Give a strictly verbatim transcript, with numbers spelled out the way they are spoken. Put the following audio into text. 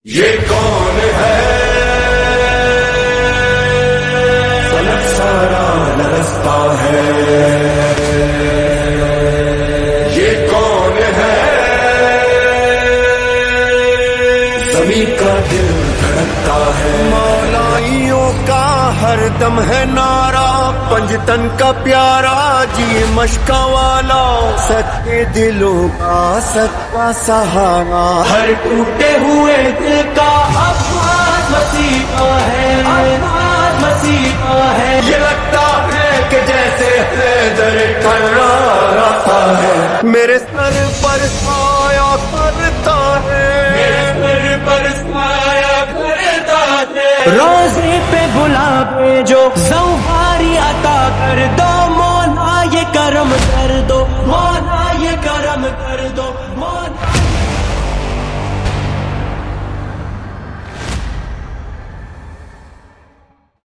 یہ کون ہے فلک سارا لرزتا ہے، یہ کون ہے زمین کا دل دھڑکتا ہے، مولائیوں کا ہر دم ہے نعرہ، پنجتن کا پیارا جی مشکا والا، سچے دلوں کا سچا سہارا، ہر ٹوٹے ہوئے